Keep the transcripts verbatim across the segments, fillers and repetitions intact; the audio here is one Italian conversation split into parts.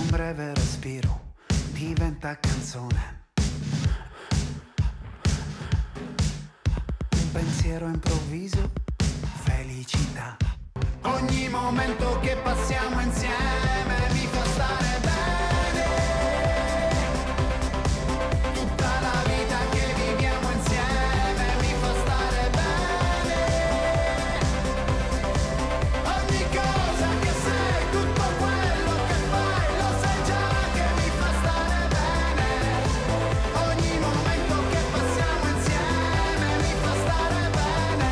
un breve respiro diventa canzone. Un pensiero improvviso, felicità. Ogni momento che passiamo insieme mi fa stare bene. Tutta la vita che viviamo insieme mi fa stare bene. Ogni cosa che sei, tutto quello che fai, lo sai già che mi fa stare bene. Ogni momento che passiamo insieme mi fa stare bene.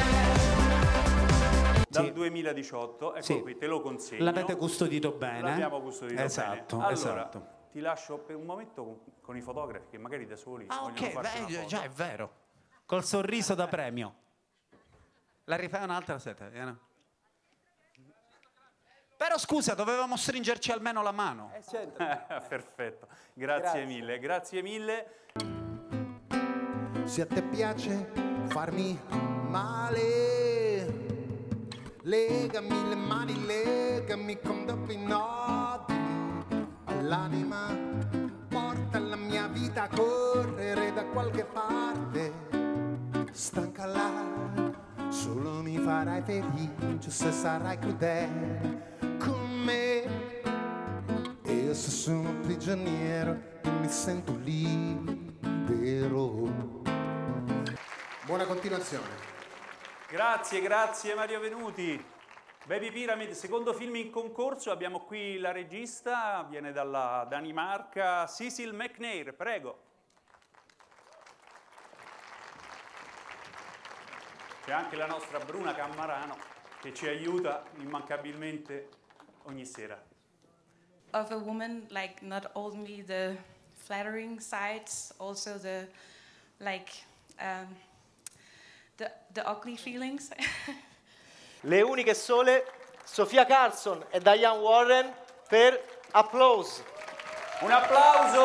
Dal duemiladiciotto, ecco Sì. qui, te lo consegno. L'avete custodito bene. L'abbiamo custodito esatto, bene. Allora, esatto. ti lascio per un momento con, con i fotografi che magari da soli Ah, vogliono ok, farsi una beh, foto. già è vero. Col sorriso da premio. La rifai un'altra seta? eh, no? Però scusa, dovevamo stringerci almeno la mano. Eh, certo. Perfetto, grazie, Grazie. mille, grazie mille. Se a te piace farmi male, legami le mani, legami con doppi nodi all'anima, porta la mia vita a correre da qualche parte. Stanca là, solo mi farai felice se sarai crudele con me. E io se sono prigioniero e mi sento libero. Buona continuazione. Grazie, grazie Mario Venuti. Baby Pyramid, secondo film in concorso, abbiamo qui la regista, viene dalla Danimarca, Cecil McNair, prego. C'è anche la nostra Bruna Cammarano che ci aiuta immancabilmente ogni sera. Of a woman, like not only the flattering sides, also the like um, the the ugly feelings. Le uniche sole, Sofia Carson e Diane Warren per Applause. Un applauso!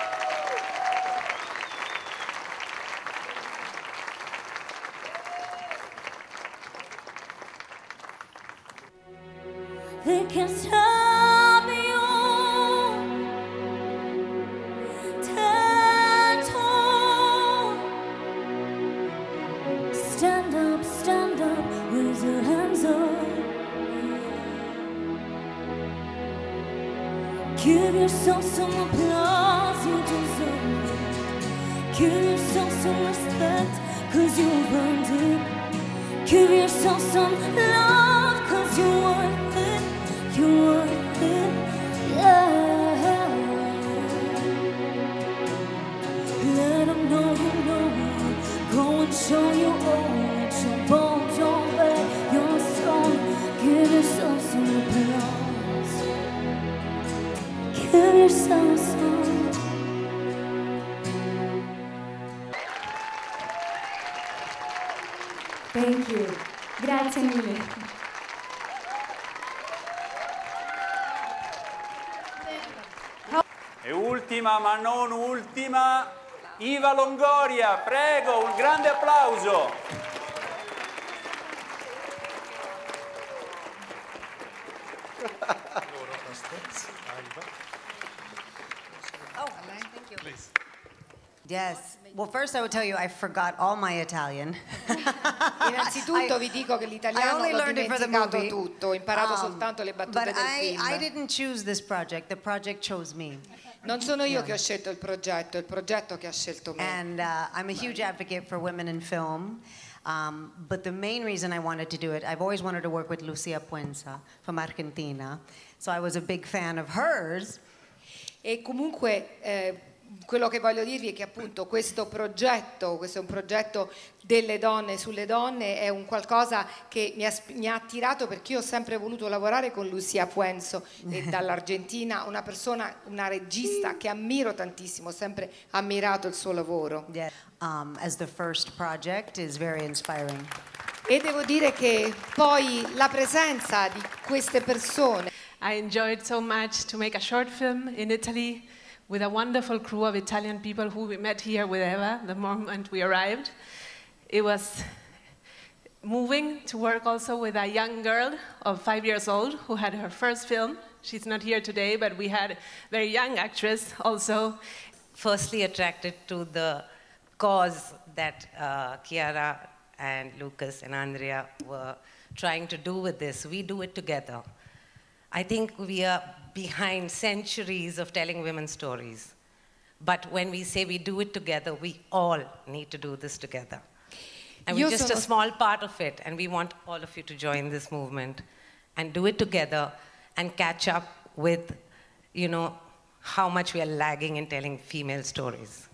They can stop you. Tattoo. Stand up, stand up, raise your hands up. Give yourself some applause, you deserve it. Give yourself some respect, cause you've earned it. Give yourself some love, cause you're worth it. You're worth it, yeah. Let them know you know it. Go and show you all it. You're bold, you're bad, you're strong. Give yourself some applause. Give yourself some. Thank you. Grazie mille. E ultima, ma non ultima, Iva Longoria, prego, un grande applauso. Yes. Well, first I would tell you I forgot all my Italian. Innanzitutto vi dico che I l'italiano only l'ho learned it for the dimenticato movie. tutto, ho imparato Um, soltanto le battute But del I, I film. didn't choose this project. The project chose me. Non sono io che ho scelto il progetto, è il progetto che ha scelto me. And uh, I'm a huge advocate for women in film. Um, but the main reason I wanted to do it, I've always wanted to work with Lucia Puenza from Argentina. So I was a big fan of hers. E comunque eh, quello che voglio dirvi è che appunto questo progetto, questo è un progetto delle donne sulle donne, è un qualcosa che mi ha, mi ha attirato perché io ho sempre voluto lavorare con Lucia Puenzo e dall'Argentina, una persona, una regista che ammiro tantissimo, ho sempre ammirato il suo lavoro. Yeah. Um, as the first project is very inspiring. E devo dire che poi la presenza di queste persone. I enjoyed so much to make a short film in Italy with a wonderful crew of Italian people who we met here with Eva the moment we arrived. It was moving to work also with a young girl of five years old who had her first film. She's not here today, but we had a very young actress also. Firstly attracted to the cause that uh, Chiara and Lucas and Andrea were trying to do with this. We do it together. I think we are behind centuries of telling women's stories. But when we say we do it together, we all need to do this together. And we're Io just sono- a small part of it, and we want all of you to join this movement and do it together and catch up with, you know, how much we are lagging in telling female stories.